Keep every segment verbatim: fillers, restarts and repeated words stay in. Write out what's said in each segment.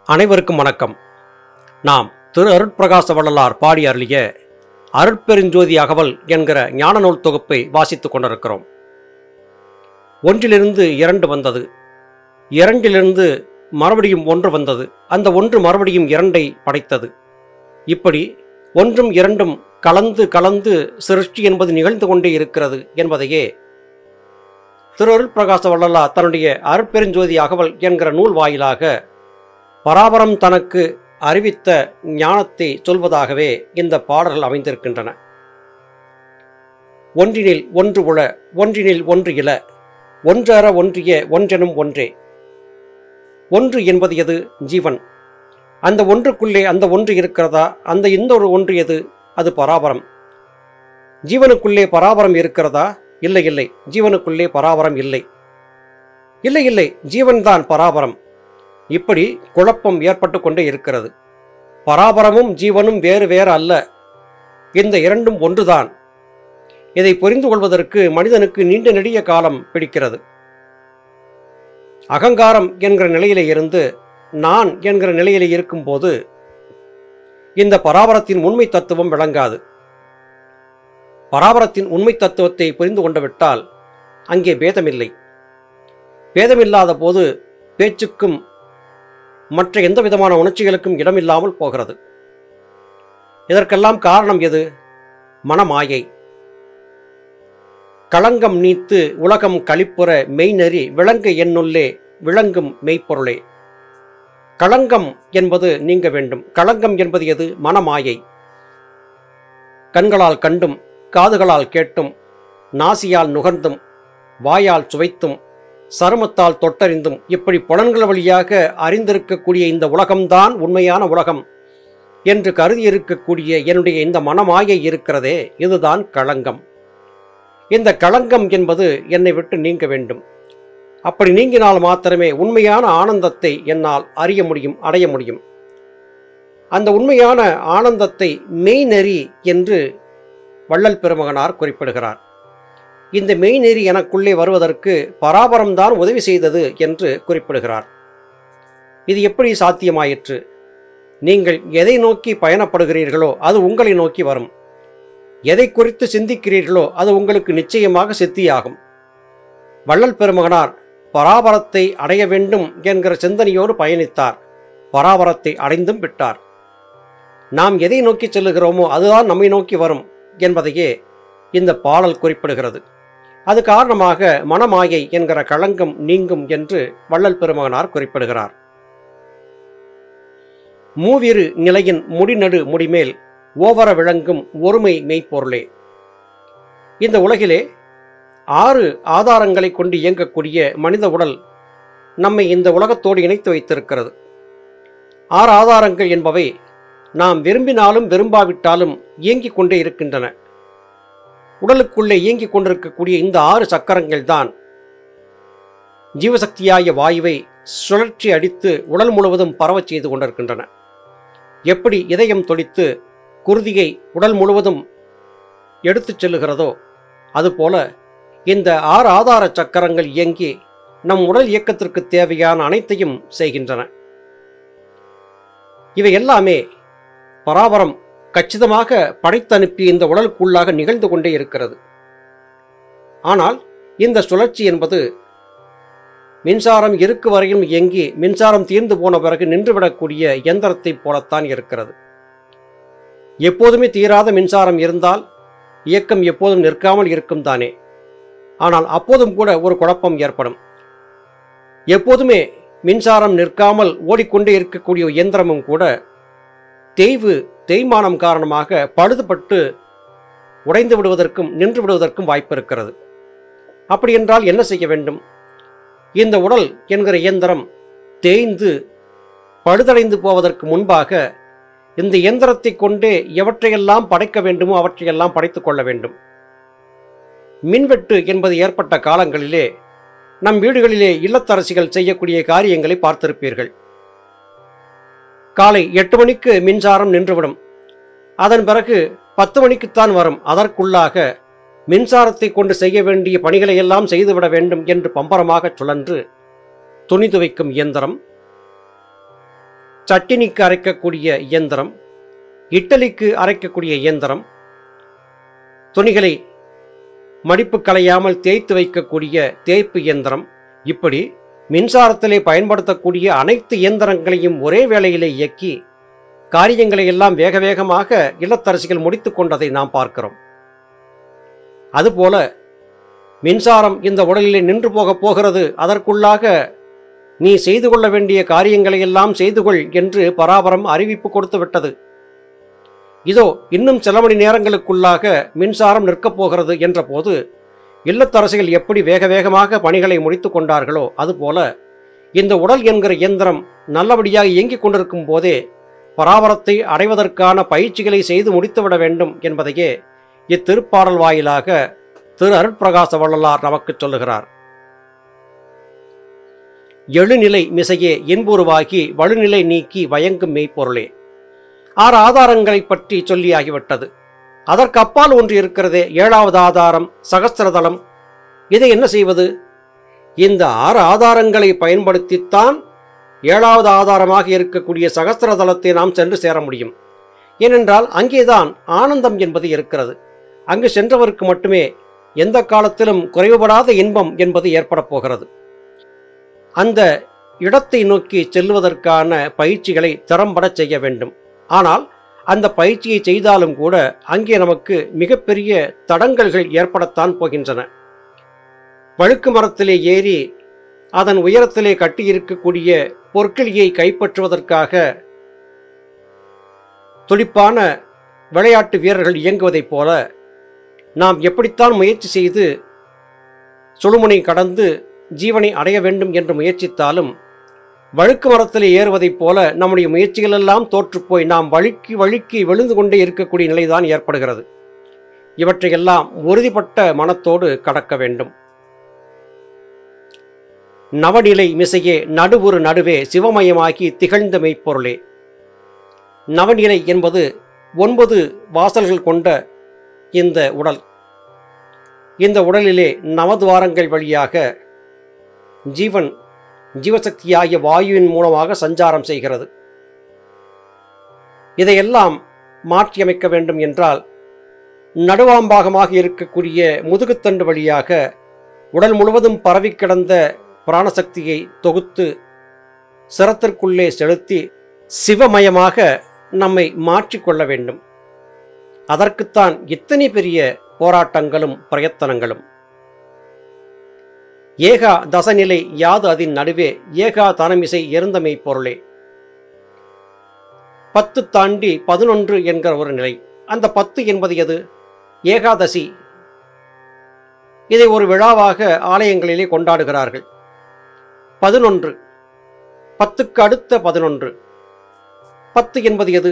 அனைவருக்கும் வணக்கம். நாம் திரு அருட்பிரகாச வள்ளலார் பாடி அருளிய அருட்பெருஞ்சோதி அகவல் என்கிற ஞான நூல் தொகுப்பை வாசித்துக் கொண்டிருக்கிறோம். ஒன்றிலிருந்து இரண்டு வந்தது, இரண்டிலிருந்து மறுபடியும் ஒன்று வந்தது, அந்த ஒன்று மறுபடியும் இரண்டை படைத்தது. இப்படி ஒன்றும் இரண்டும் கலந்து கலந்து சிருஷ்டி என்பது நிகழ்ந்து கொண்டே இருக்கிறது என்பதையே திரு அருட்பிரகாச வள்ளலார் தன்னுடைய அருட்பெருஞ்சோதி அகவல் என்கிற நூல் வாயிலாக பராபரம் தனக்கு அறிவித்த ஞானத்தை சொல்வதாகவே இந்த பாடல்கள் அமைந்திருக்கின்றன. ஒன்றினில் ஒன்று உள, ஒன்றினில் ஒன்று இல, ஒன்றற ஒன்றிய ஒன்றெனும் ஒன்றே. ஒன்று என்பது எது? ஜீவன். அந்த ஒன்றுக்குள்ளே அந்த ஒன்று இருக்கிறதா? அந்த இந்த ஒரு ஒன்று எது? அது பராபரம். ஜீவனுக்குள்ளே பராபரம் இருக்கிறதா? இல்லை இல்லை, ஜீவனுக்குள்ளே பராபரம் இல்லை. இல்லை இல்லை, ஜீவன்தான் பராபரம். இப்படி குழப்பம் ஏற்பட்டு கொண்டே இருக்கிறது. பராபரமும் ஜீவனும் வேறு வேறு அல்ல, இந்த இரண்டும் ஒன்றுதான். இதை புரிந்து கொள்வதற்கு மனிதனுக்கு நீண்ட நெடிய காலம் பிடிக்கிறது. அகங்காரம் என்கிற நிலையிலே இருந்து நான் என்கிற நிலையிலே இருக்கும்போது இந்த பராபரத்தின் உண்மை தத்துவம் விளங்காது. பராபரத்தின் உண்மை தத்துவத்தை புரிந்து கொண்டு விட்டால் அங்கே பேதமில்லை. பேதமில்லாத போது பேச்சுக்கும் மற்ற எந்த விதமான உணர்ச்சிகளுக்கும் இடமில்லாமல் போகிறது. இதற்கெல்லாம் காரணம் எது? மனமாயை. களங்கம் நீத்து உலகம் களிப்புற மெய்நெறி விளங்க என்னுள்ளே விளங்கும் மெய்ப்பொருளே. களங்கம் என்பது நீங்க வேண்டும். களங்கம் என்பது எது? மனமாயை. கண்களால் கண்டும், காதுகளால் கேட்டும், நாசியால் நுகர்ந்தும், வாயால் சுவைத்தும், சருமத்தால் தொட்டறிந்தும், இப்படி புலன்கள் வழியாக அறிந்திருக்கக்கூடிய இந்த உலகம்தான் உண்மையான உலகம் என்று கருதியிருக்கக்கூடிய என்னுடைய இந்த மனமாயை இருக்கிறதே, இதுதான் களங்கம். இந்த களங்கம் என்பது என்னை விட்டு நீங்க வேண்டும். அப்படி நீங்கினால் மாத்திரமே உண்மையான ஆனந்தத்தை என்னால் அறிய முடியும், அடைய முடியும். அந்த உண்மையான ஆனந்தத்தை மெய்நெறி என்று வள்ளல் பெருமகனார் குறிப்பிடுகிறார். இந்த மெய்நெறி எனக்குள்ளே வருவதற்கு பராபரம்தான் உதவி செய்தது என்று குறிப்பிடுகிறார். இது எப்படி சாத்தியமாயிற்று? நீங்கள் எதை நோக்கி பயணப்படுகிறீர்களோ அது உங்களை நோக்கி வரும். எதை குறித்து சிந்திக்கிறீர்களோ அது உங்களுக்கு நிச்சயமாக சித்தியாகும். வள்ளல் பெருமகனார் பராபரத்தை அடைய வேண்டும் என்கிற சிந்தனையோடு பயணித்தார். பராபரத்தை அடைந்தும் விட்டார். நாம் எதை நோக்கி செல்லுகிறோமோ அதுதான் நம்மை நோக்கி வரும் என்பதையே இந்த பாடல் குறிப்பிடுகிறது. அது காரணமாக மனமாயை என்கிற களங்கம் நீங்கும் என்று வள்ளல் பெருமகனார் குறிப்பிடுகிறார். மூவிரு நிலையின் முடிநடு முடிமேல் ஓவர விளங்கும் ஒருமை மெய்ப்பொருளே. இந்த உலகிலே ஆறு ஆதாரங்களை கொண்டு இயங்கக்கூடிய மனித உடல் நம்மை இந்த உலகத்தோடு இணைத்து வைத்திருக்கிறது. ஆறு ஆதாரங்கள் என்பவை நாம் விரும்பினாலும் விரும்பாவிட்டாலும் இயங்கிக் கொண்டே இருக்கின்றன. உடலுக்குள்ளே இயங்கிக் கொண்டிருக்கக்கூடிய இந்த ஆறு சக்கரங்கள் தான் ஜீவசக்தியாய வாயுவை சுழற்சி அடித்து உடல் முழுவதும் பரவச் செய்து கொண்டிருக்கின்றன. எப்படி இதயம் துடித்து குருதியை உடல் முழுவதும் எடுத்துச் செல்லுகிறதோ அதுபோல இந்த ஆறு ஆதார சக்கரங்கள் இயங்கி நம் உடல் இயக்கத்திற்கு தேவையான அனைத்தையும் செய்கின்றன. இவை எல்லாமே பராபரம் கச்சிதமாக படைத்தனுப்பி இந்த உடலுக்குள்ளாக நிகழ்ந்து கொண்டே இருக்கிறது. ஆனால் இந்த சுழற்சி என்பது மின்சாரம் இருக்கு வரையும் இயங்கி மின்சாரம் தீர்ந்து போன பிறகு நின்றுவிடக்கூடிய இயந்திரத்தை போலத்தான் இருக்கிறது. எப்போதுமே தீராத மின்சாரம் இருந்தால் இயக்கம் எப்போதும் நிற்காமல் இருக்கும் தானே. ஆனால் அப்போதும் கூட ஒரு குழப்பம் ஏற்படும். எப்போதுமே மின்சாரம் நிற்காமல் ஓடிக்கொண்டே இருக்கக்கூடிய இயந்திரமும் கூட தேய்வு தேய்மானம் காரணமாக பழுதுபட்டு உடைந்து விடுவதற்கும் நின்று விடுவதற்கும் வாய்ப்பு இருக்கிறது. அப்படி என்றால் என்ன செய்ய வேண்டும்? இந்த உடல் என்கிற இயந்திரம் தேய்ந்து பழுதடைந்து போவதற்கு முன்பாக இந்த இயந்திரத்தை கொண்டே எவற்றையெல்லாம் படைக்க வேண்டுமோ அவற்றையெல்லாம் படைத்துக் கொள்ள வேண்டும். மின்வெட்டு என்பது ஏற்பட்ட காலங்களிலே நம் வீடுகளிலே இல்லத்தரசிகள் செய்யக்கூடிய காரியங்களை பார்த்திருப்பீர்கள். காலை எட்டு மணிக்கு மின்சாரம் நின்றுவிடும். அதன் பிறகு பத்து மணிக்குத்தான் வரும். அதற்குள்ளாக மின்சாரத்தை கொண்டு செய்ய வேண்டிய பணிகளை எல்லாம் செய்துவிட வேண்டும் என்று பம்பரமாக சுழன்று துணி துவைக்கும் இயந்திரம், சட்டினிக்கு அரைக்கக்கூடிய இயந்திரம், இட்டலிக்கு அரைக்கக்கூடிய இயந்திரம், துணிகளை மடிப்பு களையாமல் தேய்த்து வைக்கக்கூடிய தேய்ப்பு இயந்திரம், இப்படி மின்சாரத்திலே பயன்படுத்தக்கூடிய அனைத்து இயந்திரங்களையும் ஒரே வேளையிலே இயக்கி காரியங்களை எல்லாம் வேக வேகமாக இல்லத்தரசிகள் முடித்து கொண்டதை நாம் பார்க்கிறோம். அதுபோல மின்சாரம் இந்த உடலிலே நின்று போகப் போகிறது, அதற்குள்ளாக நீ செய்து கொள்ள வேண்டிய காரியங்களை எல்லாம் செய்து கொள் என்று பராபரம் அறிவிப்பு கொடுத்து விட்டது. இதோ இன்னும் சில மணி நேரங்களுக்குள்ளாக மின்சாரம் நிற்கப் போகிறது என்ற போது இல்லத்தரசிகள் எப்படி வேக வேகமாக பணிகளை முடித்து கொண்டார்களோ அதுபோல இந்த உடல் என்கிற இயந்திரம் நல்லபடியாக இயங்கிக் கொண்டிருக்கும் போதே பராபரத்தை அடைவதற்கான பயிற்சிகளை செய்து முடித்துவிட வேண்டும் என்பதையே இத்திருப்பாடல் வாயிலாக திரு அருட்பிரகாச வள்ளலார் நமக்கு சொல்லுகிறார். எழுநிலை மிசையே இன்புருவாகி வலுநிலை நீக்கி வயங்கும் மெய்ப்பொருளே. ஆறு ஆதாரங்களை பற்றி சொல்லியாகிவிட்டது. அதற்கு அப்பால் ஒன்று இருக்கிறதே, ஏழாவது ஆதாரம் சகஸ்திரதளம். இதை என்ன செய்வது? இந்த ஆறு ஆதாரங்களை பயன்படுத்தித்தான் ஏழாவது ஆதாரமாக இருக்கக்கூடிய சகஸ்திரதளத்தை நாம் சென்று சேர முடியும். ஏனென்றால் அங்கேதான் ஆனந்தம் என்பது இருக்கிறது. அங்கு சென்றவருக்கு மட்டுமே எந்த காலத்திலும் குறைவுபடாத இன்பம் என்பது ஏற்பட போகிறது. அந்த இடத்தை நோக்கி செல்வதற்கான பயிற்சிகளை திறம்பட செய்ய வேண்டும். ஆனால் அந்த பயிற்சியை செய்தாலும் கூட அங்கே நமக்கு மிகப்பெரிய தடங்கல்கள் ஏற்படத்தான் போகின்றன. வழுக்கு மரத்திலே ஏறி அதன் உயரத்திலே கட்டியிருக்கக்கூடிய பொற்கிளியை கைப்பற்றுவதற்காக துடிப்பான விளையாட்டு வீரர்கள் இயங்குவதைப் போல நாம் எப்படித்தான் முயற்சி செய்து சுழுமுனை கடந்து ஜீவனை அடைய வேண்டும் என்று முயற்சித்தாலும் வழுக்கு மரத்தில் ஏறுவதைப் போல நம்முடைய முயற்சிகளெல்லாம் தோற்றுப்போய் நாம் வழுக்கி வழுக்கி விழுந்து கொண்டே இருக்கக்கூடிய நிலைதான் ஏற்படுகிறது. இவற்றையெல்லாம் உறுதிப்பட்ட மனத்தோடு கடக்க வேண்டும். நவநிலை மிசையே நடுவுறு நடுவே சிவமயமாகி திகழ்ந்த மெய்ப்பொருளே. நவநிலை என்பது ஒன்பது வாசல்கள் கொண்ட இந்த உடல். இந்த உடலிலே நவதுவாரங்கள் வழியாக ஜீவன் ஜீவசக்தியாகிய வாயுவின் மூலமாக சஞ்சாரம் செய்கிறது. இதையெல்லாம் மாற்றியமைக்க வேண்டும் என்றால் நடுவாம்பாகமாக இருக்கக்கூடிய முதுகுத்தண்டு வழியாக உடல் முழுவதும் பரவி கிடந்த பிராணசக்தியை தொகுத்து சிரத்திற்குள்ளே செலுத்தி சிவமயமாக நம்மை மாற்றிக்கொள்ள வேண்டும். அதற்குத்தான் இத்தனை பெரிய போராட்டங்களும் பிரயத்தனங்களும். ஏகா தசநிலை யாது அதின் நடுவே ஏகா தனமிசை எருந்தமை பொருளே. பத்து தாண்டி பதினொன்று என்கிற ஒரு நிலை. அந்த பத்து என்பது எது? ஏகாதசி. இதை ஒரு விழாவாக ஆலயங்களிலே கொண்டாடுகிறார்கள். பதினொன்று, பத்துக்கு அடுத்த பதினொன்று. பத்து என்பது எது?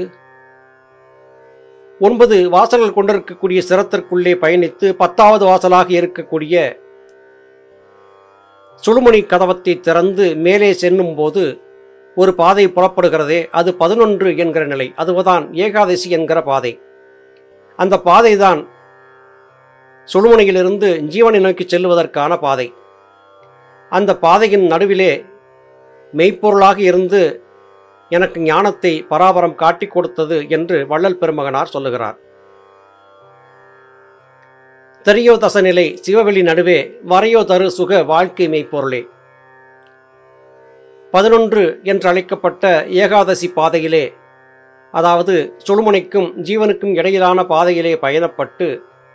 ஒன்பது வாசல்கள் கொண்டிருக்கக்கூடிய சிரத்திற்குள்ளே பயணித்து பத்தாவது வாசலாக இருக்கக்கூடிய சுழுமுனை கதவத்தை திறந்து மேலே செல்லும் போது ஒரு பாதை புறப்படுகிறதே, அது பதினொன்று என்கிற நிலை. அதுதான் ஏகாதசி என்கிற பாதை. அந்த பாதை தான் சுழுமுனையிலிருந்து ஜீவனை நோக்கி செல்லுவதற்கான பாதை. அந்த பாதையின் நடுவிலே மெய்ப்பொருளாக இருந்து எனக்கு ஞானத்தை பராபரம் காட்டிக் கொடுத்தது என்று வள்ளல் பெருமகனார் சொல்லுகிறார். தெரியோ தசநிலை சிவவெளி நடுவே வரையோ தரு சுக வாழ்க்கை மெய்ப்பொருளே. பதினொன்று என்று அழைக்கப்பட்ட ஏகாதசி பாதையிலே, அதாவது சுழுமுனைக்கும் ஜீவனுக்கும் இடையிலான பாதையிலே பயணப்பட்டு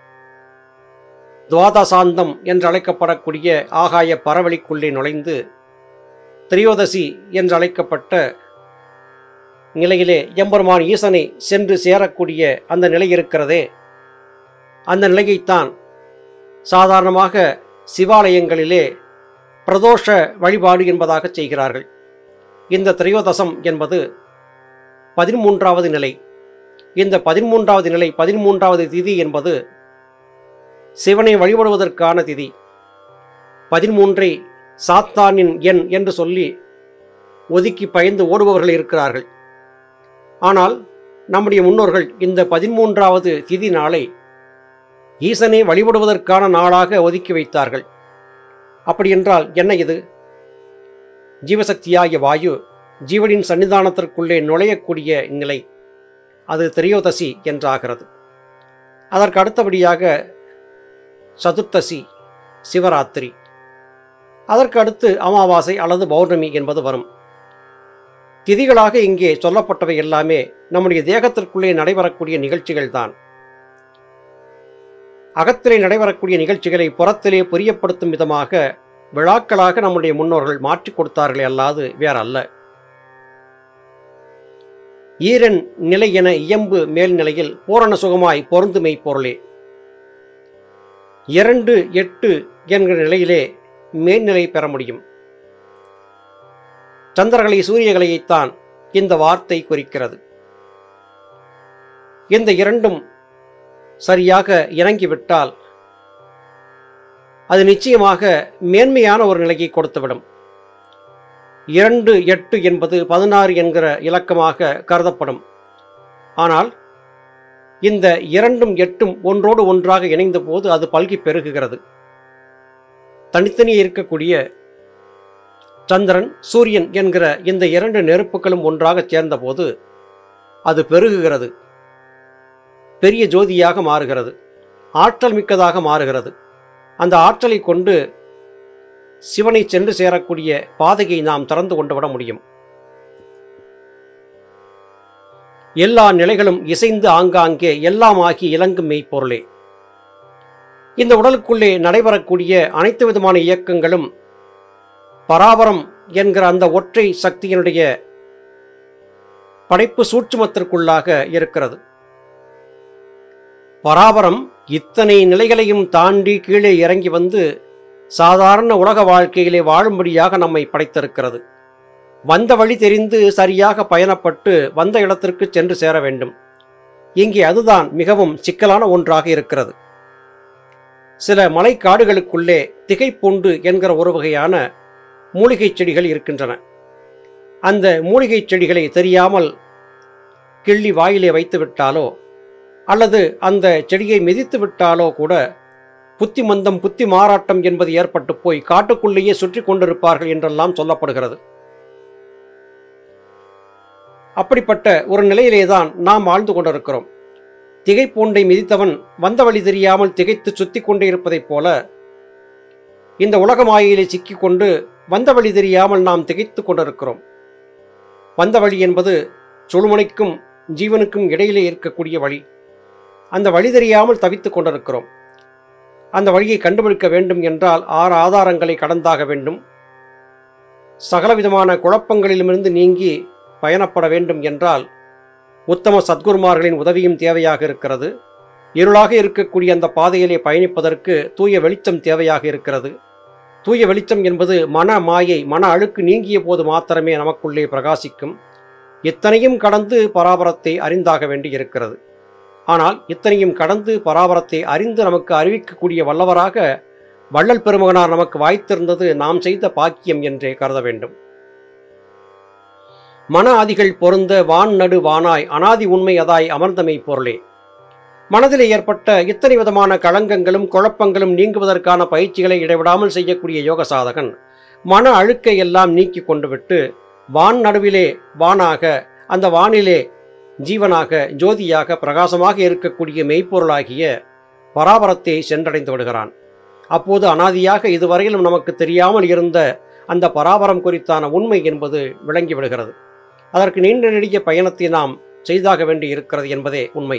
துவாதசாந்தம் என்று அழைக்கப்படக்கூடிய ஆகாய பரவெளிக்குள்ளே நுழைந்து திரியோதசி என்று அழைக்கப்பட்ட நிலையிலே எம்பெருமான் ஈசனை சென்று சேரக்கூடிய அந்த நிலை இருக்கிறதே, அந்த நிலையைத்தான் சாதாரணமாக சிவாலயங்களிலே பிரதோஷ வழிபாடு என்பதாக செய்கிறார்கள். இந்த திரையோதசம் என்பது பதிமூன்றாவது நிலை. இந்த பதிமூன்றாவது நிலை, பதிமூன்றாவது திதி என்பது சிவனை வழிபடுவதற்கான திதி. பதிமூன்றை சாத்தானின் எண் என்று சொல்லி ஒதுக்கி பயந்து ஓடுபவர்கள் இருக்கிறார்கள். ஆனால் நம்முடைய முன்னோர்கள் இந்த பதிமூன்றாவது திதி நாளை ஈசனை வழிபடுவதற்கான நாளாக ஒதுக்கி வைத்தார்கள். அப்படி என்றால் என்ன இது? ஜீவசக்தியாகிய வாயு ஜீவனின் சன்னிதானத்திற்குள்ளே நுழையக்கூடிய நிலை, அது திரையோதசி என்றாகிறது. அதற்கு அடுத்தபடியாக சதுர்த்தசி, சிவராத்திரி, அதற்கு அடுத்து அமாவாசை அல்லது பௌர்ணமி என்பது வரும். திதிகளாக இங்கே சொல்லப்பட்டவை எல்லாமே நம்முடைய தேகத்திற்குள்ளே நடைபெறக்கூடிய நிகழ்ச்சிகள் தான். அகத்திலே நடைபெறக்கூடிய நிகழ்ச்சிகளை புறத்திலே புரியப்படுத்தும் விதமாக விழாக்களாக நம்முடைய முன்னோர்கள் மாற்றிக் கொடுத்தார்களே அல்லாது வேறல்ல. ஈரன் நிலை என இயம்பு மேல்நிலையில் பூரண சுகமாய் பொருந்துமை பொருளே. இரண்டு எட்டு என்கிற நிலையிலே மேல்நிலை பெற முடியும். சந்திரகலை சூரியகலையைத்தான் இந்த வார்த்தை குறிக்கிறது. இந்த இரண்டும் சரியாக இறங்கிவிட்டால் அது நிச்சயமாக மேன்மையான ஒரு நிலையை கொடுத்துவிடும். இரண்டு எட்டு என்பது பதினாறு என்கிற இலக்கமாக கருதப்படும். ஆனால் இந்த இரண்டும் எட்டும் ஒன்றோடு ஒன்றாக இணைந்த போது அது பல்கி பெருகுகிறது. தனித்தனியே இருக்கக்கூடிய சந்திரன் சூரியன் என்கிற இந்த இரண்டு நெருப்புகளும் ஒன்றாக சேர்ந்தபோது அது பெருகுகிறது, பெரிய ஜோதியாக மாறுகிறது, ஆற்றல் மிக்கதாக மாறுகிறது. அந்த ஆற்றலை கொண்டு சிவனை சென்று சேரக்கூடிய பாதையை நாம் திறந்து கொண்டு விட முடியும். எல்லா நிலைகளும் இசைந்து ஆங்காங்கே எல்லாம் ஆகி இலங்கும் மெய்ப்பொருளே. இந்த உடலுக்குள்ளே நடைபெறக்கூடிய அனைத்து விதமான இயக்கங்களும் பராபரம் என்கிற அந்த ஒற்றை சக்தியினுடைய படைப்பு சூட்சுமத்திற்குள்ளாக இருக்கிறது. பராபரம் இத்தனை நிலைகளையும் தாண்டி கீழே இறங்கி வந்து சாதாரண உலக வாழ்க்கையிலே வாழும்படியாக நம்மை படைத்திருக்கிறது. வந்த வழி தெரிந்து சரியாக பயணப்பட்டு வந்த இடத்திற்கு சென்று சேர வேண்டும். இங்கே அதுதான் மிகவும் சிக்கலான ஒன்றாக இருக்கிறது. சில மலைக்காடுகளுக்குள்ளே திகைப்பூண்டு என்கிற ஒரு வகையான மூலிகை செடிகள் இருக்கின்றன. அந்த மூலிகை செடிகளை தெரியாமல் கிள்ளி வாயிலே வைத்து விட்டாலோ அல்லது அந்த செடியை மிதித்து விட்டாலோ கூட புத்தி மந்தம் புத்தி மாறாட்டம் என்பது ஏற்பட்டு போய் காட்டுக்குள்ளேயே சுற்றி கொண்டிருப்பார்கள் என்றெல்லாம் சொல்லப்படுகிறது. அப்படிப்பட்ட ஒரு நிலையிலேதான் நாம் வாழ்ந்து கொண்டிருக்கிறோம். திகைப்பூண்டை மிதித்தவன் வந்த வழி தெரியாமல் திகைத்து சுத்தி கொண்டே இருப்பதைப் போல இந்த உலக மாயையிலே சிக்கிக்கொண்டு வந்த வழி தெரியாமல் நாம் திகைத்து கொண்டிருக்கிறோம். வந்த வழி என்பது சுழுமுனைக்கும் ஜீவனுக்கும் இடையிலே இருக்கக்கூடிய வழி. அந்த வழி தெரியாமல் தவித்துக் கொண்டிருக்கிறோம். அந்த வழியை கண்டுபிடிக்க வேண்டும் என்றால் ஆறு ஆதாரங்களை கடந்தாக வேண்டும். சகலவிதமான குழப்பங்களிலுமிருந்து நீங்கி பயணப்பட வேண்டும் என்றால் உத்தம சத்குருமார்களின் உதவியும் தேவையாக இருக்கிறது. இருளாக இருக்கக்கூடிய அந்த பாதையிலே பயணிப்பதற்கு தூய வெளிச்சம் தேவையாக இருக்கிறது. தூய வெளிச்சம் என்பது மன மாயை, மன அழுக்கு நீங்கிய போது மாத்திரமே நமக்குள்ளே பிரகாசிக்கும். இத்தனையும் கடந்து பராபரத்தை அறிந்தாக வேண்டி இருக்கிறது. ஆனால் இத்தனையும் கடந்து பராபரத்தை அறிந்து நமக்கு அறிவிக்கக்கூடிய வல்லவராக வள்ளல் பெருமகனார் நமக்கு வாய்த்திருந்தது நாம் செய்த பாக்கியம் என்றே கருத வேண்டும். மன ஆதிகள் பொருந்த வான் நடு வானாய் அனாதி உண்மை அதாய் அமர்ந்தமை பொருளே. மனதிலே ஏற்பட்ட இத்தனை விதமான களங்கங்களும் குழப்பங்களும் நீங்குவதற்கான பயிற்சிகளை இடைவிடாமல் செய்யக்கூடிய யோக சாதகன் மன அழுக்கை எல்லாம் நீக்கி கொண்டு விட்டு வான் நடுவிலே வானாக, அந்த வானிலே ஜீவனாக, ஜோதியாக, பிரகாசமாக இருக்கக்கூடிய மெய்ப்பொருளாகிய பராபரத்தை சென்றடைந்து விடுகிறான். அப்போது அனாதியாக இதுவரையிலும் நமக்கு தெரியாமல் இருந்த அந்த பராபரம் குறித்தான உண்மை என்பது விளங்கி விடுகிறது. அதற்கு நீண்ட நெடிய பயணத்தை நாம் செய்தாக வேண்டி இருக்கிறது என்பதே உண்மை.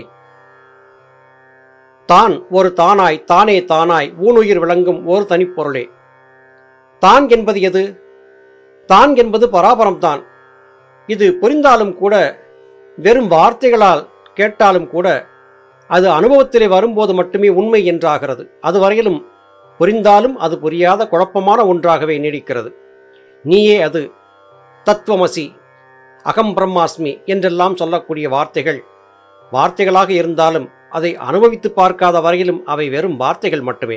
தான் ஒரு தானாய், தானே தானாய் ஊனுயிர் விளங்கும் ஒரு தனிப்பொருளே. தான் என்பது எது? தான் என்பது பராபரம்தான். இது புரிந்தாலும் கூட, வெறும் வார்த்தைகளால் கேட்டாலும் கூட, அது அனுபவத்திலே வரும்போது மட்டுமே உண்மை என்றாகிறது. அதுவரையிலும் புரிந்தாலும் அது புரியாத குழப்பமான ஒன்றாகவே நீடிக்கிறது. நீயே அது, தத்துவமசி, அகம் பிரம்மாஸ்மி என்றெல்லாம் சொல்லக்கூடிய வார்த்தைகள் வார்த்தைகளாக இருந்தாலும் அதை அனுபவித்து பார்க்காத வரையிலும் அவை வெறும் வார்த்தைகள் மட்டுமே.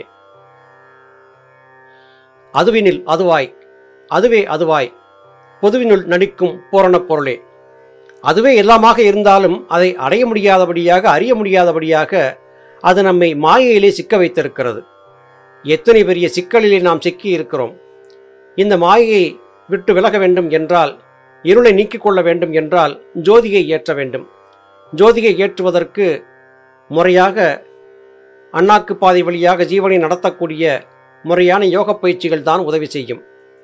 அதுவினில் அதுவாய், அதுவே அதுவாய், பொதுவினுள் நடிக்கும் பூரண பொருளே. அதுவே எல்லாமாக இருந்தாலும் அதை அடைய முடியாதபடியாக, அறிய முடியாதபடியாக அது நம்மை மாயையிலே சிக்க வைத்திருக்கிறது. எத்தனை பெரிய சிக்கலிலே நாம் சிக்கி இருக்கிறோம். இந்த மாயையை விட்டு விலக வேண்டும் என்றால் இருளை நீக்கிக் கொள்ள வேண்டும் என்றால் ஜோதியை ஏற்ற வேண்டும். ஜோதியை ஏற்றுவதற்கு முறையாக அண்ணாக்கு பாதை வழியாக ஜீவனை நடத்தக்கூடிய முறையான யோக பயிற்சிகள் தான் உதவி செய்யும்.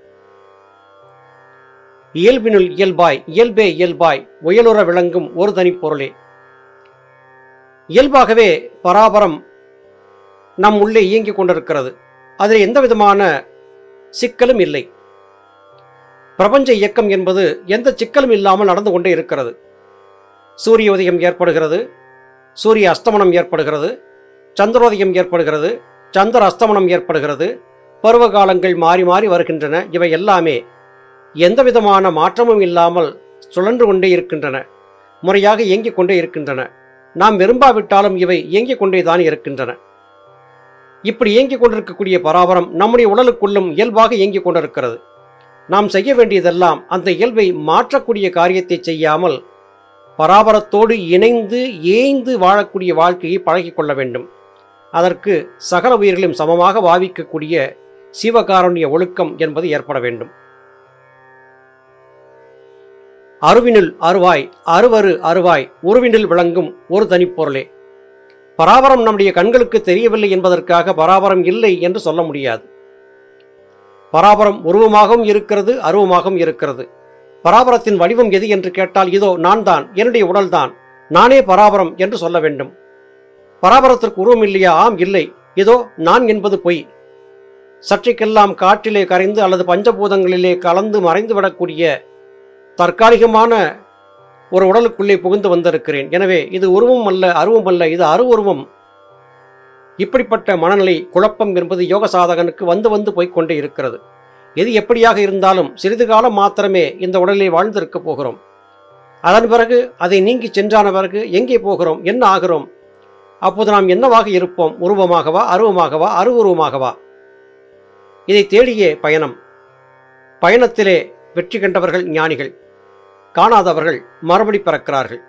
இயல்பினுள் இயல்பாய் இயல்பே இயல்பாய் உயலுற விளங்கும் ஒரு தனிப்பொருளே. இயல்பாகவே பராபரம் நம் உள்ளே இயங்கிக் கொண்டிருக்கிறது. அதில் எந்த விதமான சிக்கலும் இல்லை. பிரபஞ்ச இயக்கம் என்பது எந்த சிக்கலும் இல்லாமல் நடந்து கொண்டே இருக்கிறது. சூரிய உதயம் ஏற்படுகிறது, சூரிய அஸ்தமனம் ஏற்படுகிறது, சந்திரோதயம் ஏற்படுகிறது, சந்திர அஸ்தமனம் ஏற்படுகிறது, பருவ காலங்கள் மாறி மாறி வருகின்றன. இவை எல்லாமே எந்த விதமான மாற்றமும் இல்லாமல் சுழன்று கொண்டே இருக்கின்றன, முறையாக இயங்கிக் கொண்டே இருக்கின்றன. நாம் விரும்பாவிட்டாலும் இவை இயங்கிக் கொண்டேதான் இருக்கின்றன. இப்படி இயங்கிக் கொண்டிருக்கக்கூடிய பராபரம் நம்முடைய உடலுக்குள்ளும் இயல்பாக இயங்கிக் கொண்டிருக்கிறது. நாம் செய்ய வேண்டியதெல்லாம் அந்த இயல்பை மாற்றக்கூடிய காரியத்தை செய்யாமல் பராபரத்தோடு இணைந்து ஏய்ந்து வாழக்கூடிய வாழ்க்கையை பழகிக் கொள்ள வேண்டும். அதற்கு சகல உயிர்களையும் சமமாக பாவிக்கக்கூடிய சிவகாருண்ய ஒழுக்கம் என்பது ஏற்பட வேண்டும். அருவினுள் அருவாய் அருவரு அருவாய் உருவினில் விளங்கும் ஒரு தனிப்பொருளே. பராபரம் நம்முடைய கண்களுக்கு தெரியவில்லை என்பதற்காக பராபரம் இல்லை என்று சொல்ல முடியாது. பராபரம் உருவமாகவும் இருக்கிறது, அருவமாகவும் இருக்கிறது. பராபரத்தின் வடிவம் எது என்று கேட்டால் இதோ நான் தான், என்னுடைய உடல்தான், நானே பராபரம் என்று சொல்ல வேண்டும். பராபரத்திற்கு உருவம் இல்லையா? ஆம், இல்லை. இதோ நான் என்பது பொய். சற்றைக்கெல்லாம் காற்றிலே கரைந்து அல்லது பஞ்சபூதங்களிலே கலந்து மறைந்து விடக்கூடிய தற்காலிகமான ஒரு உடலுக்குள்ளே புகுந்து வந்திருக்கிறேன். எனவே இது உருவம் அல்ல, அருவம் அல்ல, இது அருவுருவம். இப்படிப்பட்ட மனநிலை குழப்பம் என்பது யோக சாதகனுக்கு வந்து வந்து போய்கொண்டே இருக்கிறது. எது எப்படியாக இருந்தாலும் சிறிது காலம் மாத்திரமே இந்த உடலிலே வாழ்ந்திருக்க போகிறோம். அதன் பிறகு அதை நீங்கி சென்றான பிறகு எங்கே போகிறோம், என்ன ஆகிறோம்? அப்போது நாம் என்னவாக இருப்போம்? உருவமாகவா, அருவமாகவா, அருவுருவமாகவா? இதை தேடியே பயணம். பயணத்திலே வெற்றி கண்டவர்கள் ஞானிகள், காணாதவர்கள் மறுபடி பிறக்கிறார்கள்.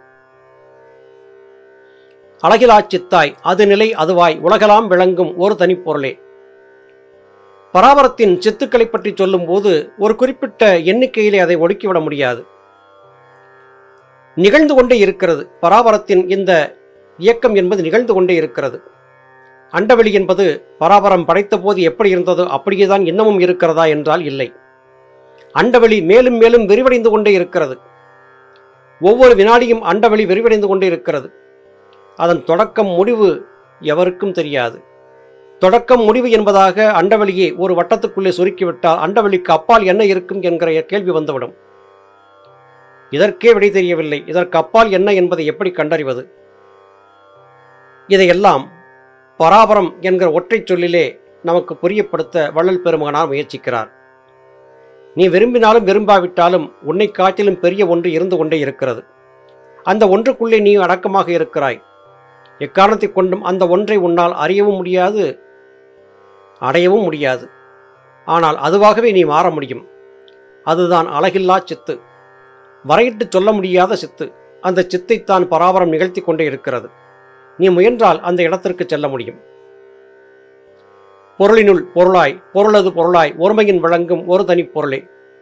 அழகிலா சித்தாய் அது நிலை அதுவாய் உலகலாம் விளங்கும் ஒரு தனிப்பொருளே. பராபரத்தின் சித்துக்களை பற்றி சொல்லும் போது ஒரு குறிப்பிட்ட எண்ணிக்கையிலே அதை ஒடுக்கிவிட முடியாது. நிகழ்ந்து கொண்டே இருக்கிறது. பராபரத்தின் இந்த இயக்கம் என்பது நிகழ்ந்து கொண்டே இருக்கிறது. அண்டவெளி என்பது பராபரம் படைத்த போது எப்படி இருந்ததோ அப்படியேதான் இன்னமும் இருக்கிறதா என்றால் இல்லை. அண்டவெளி மேலும் மேலும் விரிவடைந்து கொண்டே இருக்கிறது. ஒவ்வொரு வினாடியும் அண்டவெளி விரிவடைந்து கொண்டே இருக்கிறது. அதன் தொடக்கம் முடிவு எவருக்கும் தெரியாது. தொடக்கம் முடிவு என்பதாக அண்டவெளியை ஒரு வட்டத்துக்குள்ளே சுருக்கிவிட்டால் அண்டவெளிக்கு அப்பால் என்ன இருக்கும் என்கிற கேள்வி வந்துவிடும். இதற்கே விடை தெரியவில்லை. இதற்கு அப்பால் என்ன என்பதை எப்படி கண்டறிவது? இதையெல்லாம் பராபரம் என்கிற ஒற்றை சொல்லிலே நமக்கு புரியப்படுத்த வள்ளல் பெருமகனார் முயற்சிக்கிறார். நீ விரும்பினாலும் விரும்பாவிட்டாலும் உன்னை காட்டிலும் பெரிய ஒன்று இருந்து கொண்டே இருக்கிறது. அந்த ஒன்றுக்குள்ளே நீ அடக்கமாக இருக்கிறாய். எக்காரணத்தை கொண்டும் அந்த ஒன்றை உன்னால் அறியவும் முடியாது, அடையவும் முடியாது. ஆனால் அதுவாகவே நீ மாற முடியும். அதுதான் அழகில்லா சித்து, வரையிட்டு சொல்ல முடியாத சித்து. அந்த சித்தைத்தான் பராபரம் நிகழ்த்தி கொண்டே இருக்கிறது. நீ முயன்றால் அந்த இடத்திற்கு செல்ல முடியும். பொருளினுள் பொருளாய் பொருளது பொருளாய் ஒருமையின் விளங்கும் ஒரு தனிப்பொருளே.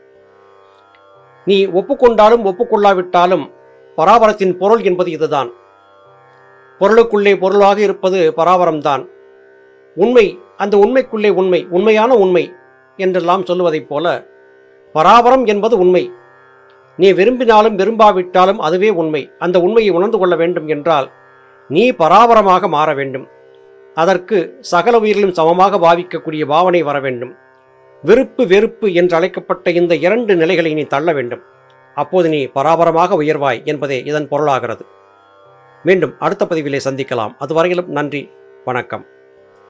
நீ ஒப்புக்கொண்டாலும் ஒப்புக்கொள்ளாவிட்டாலும் பராபரத்தின் பொருள் என்பது இதுதான். பொருளுக்குள்ளே பொருளாக இருப்பது பராபரம்தான். உண்மை, அந்த உண்மைக்குள்ளே உண்மை, உண்மையான உண்மை என்றெல்லாம் சொல்லுவதைப் போல பராபரம் என்பது உண்மை. நீ விரும்பினாலும் விரும்பாவிட்டாலும் அதுவே உண்மை. அந்த உண்மையை உணர்ந்து கொள்ள வேண்டும் என்றால் நீ பராபரமாக மாற வேண்டும். அதற்கு சகல உயிர்களும் சமமாக பாவிக்கக்கூடிய பாவனை வர வேண்டும். விருப்பு வெறுப்பு என்று அழைக்கப்பட்ட இந்த இரண்டு நிலைகளை நீ தள்ள வேண்டும். அப்போது நீ பராபரமாக உயர்வாய் என்பதே இதன் பொருளாகிறது. மீண்டும் அடுத்த பதிவிலே சந்திக்கலாம். அதுவரையிலும் நன்றி, வணக்கம்.